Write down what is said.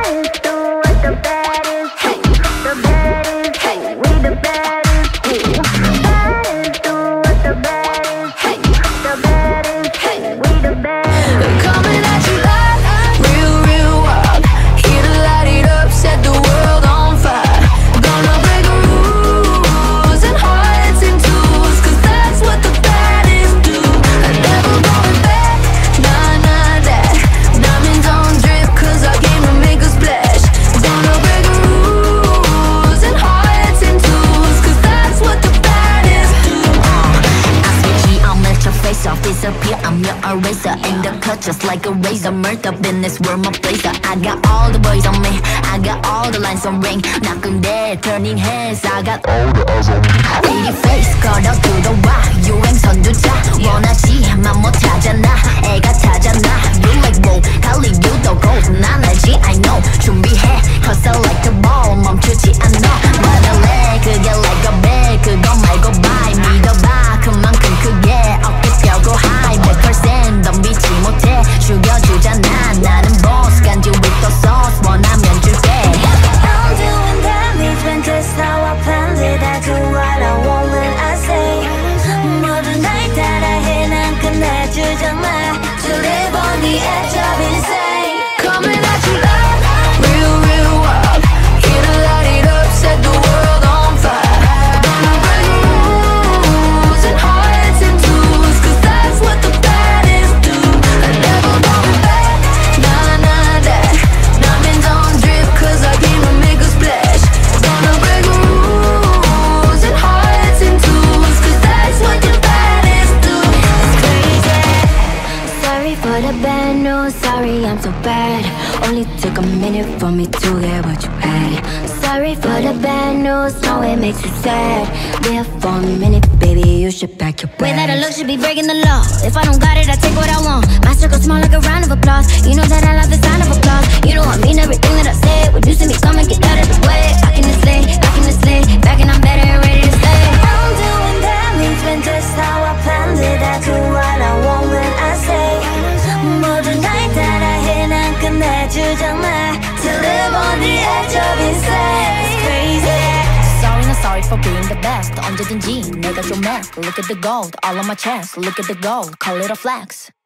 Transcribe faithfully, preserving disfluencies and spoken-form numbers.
baddest, do what the baddest do. The baddest, hey, we the baddest do. Baddest, do what the baddest do. The baddest, hey, we the baddest. Coming at you like real, real wild. Here to light it up, set the world on fire. Gonna break the rules and hearts in twos, cause that's what the baddest do. I never going back, nah, nah, that. Diamonds on drip, cause I came to make a splash. Gonna break the rules and hearts in twos, cause that's what the baddest do. uh, I switch it, I'll melt your face off, disappear, I'm your eraser. In the cut just like a razor, murder in this world, my blazer. I got all the boys on me, I got all the lines on ring. Knocking dead, turning heads, I got all the eyes on me. Pretty face, 걸어 들어와, 유행 선두자. 원하지만 못하잖아, 애가 타잖아. You like whoa, 갈리 유도 gold, 난 알지, I know. 준비해, cause I like the ball, 멈추지 않아. 말할래, 그게 like a bag, 그거 말고 bye. 믿어봐, 그만큼 크게, 어깨 펴고 high. 백 퍼센트 덤비지 못해, 죽여주잖아. 나는 boss, 간지 with the sauce, 원하면 줄게. I'm doing damage when that's how I planned it. I do what I want when I say. 모든 날 따라해, 난 끝내주잖아. To live on the edge of insane. Coming at you like real, real wild. Here to light it up, set the world on fire. Gonna break the rules and hearts in twos, cause that's what the baddest do. I never going back, nah, nah, that. Diamonds on drip, cause I came to make a splash. Gonna break the rules and hearts in twos, cause that's what the baddest do. It's crazy. Sorry for the bad news, sorry I'm so bad. Only took a minute for me to get what you had. Sorry for the bad news, no it makes you sad. There for a minute, baby, you should pack your bags. Way that I look should be breaking the law. If I don't got it, I take what I want. My circle small like a round of applause. You know that I love the sound of applause. You know I mean everything that I say. When you see me coming, get out of the way. I can just lay, I can just lay back and I'm better and ready to stay. I'm doing damage when just how I planned it. I do what I want when I say. 모든 날 따라해, 난 끝내주잖아. To live on the edge of insane. It's crazy. Sorry, not sorry for being the best. 언제든지 내가 좀 mad. Look at the gold, all on my chest. Look at the gold, call it a flex.